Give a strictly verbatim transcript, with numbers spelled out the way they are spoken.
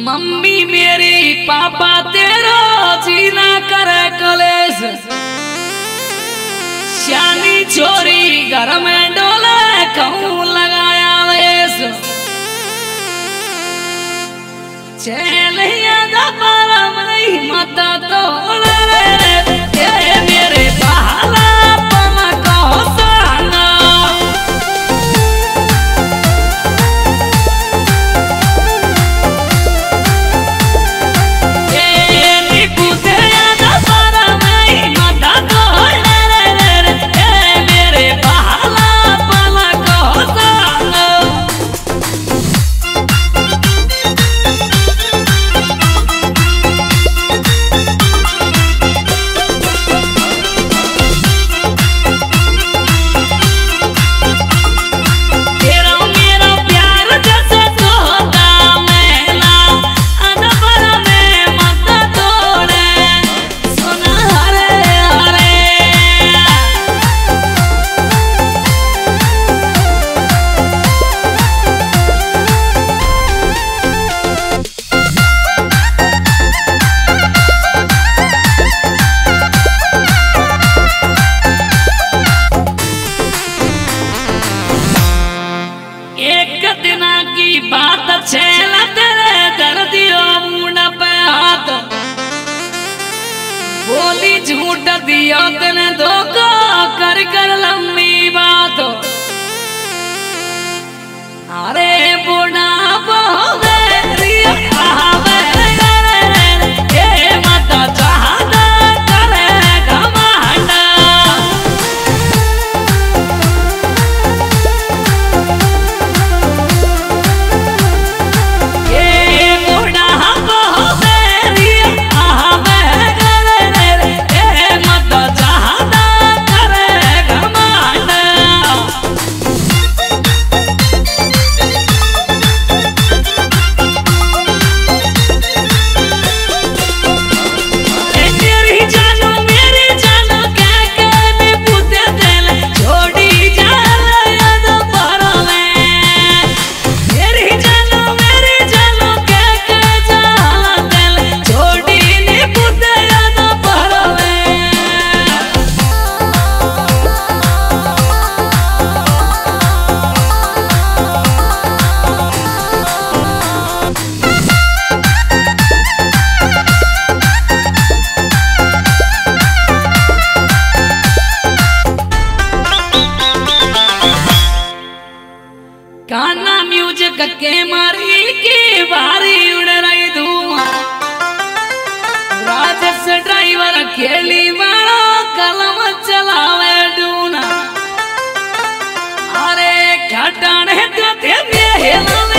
Mummy मेरी पापा तेरा जीना करे कलेश, श्यानी छोरी घर में डोले कहूँ लगाया वेश, चलिया दबारा नहीं मता तोड़े रे मेरे बहाला पना कहो साना। छेला तेरे दर्दियों मुंडा पे हाथ बोली झूठ दियो तने धोखा कर कर लंबी बात। अरे बुढ़ा बहु रिया आवे ये मत चाहता करे घमंड। गाना म्यूजिक के मारी की बारी उड़ रही धुआं, राजस ड्राइवर खेली वाला कलम चलावे डूना। अरे खटाने तो थे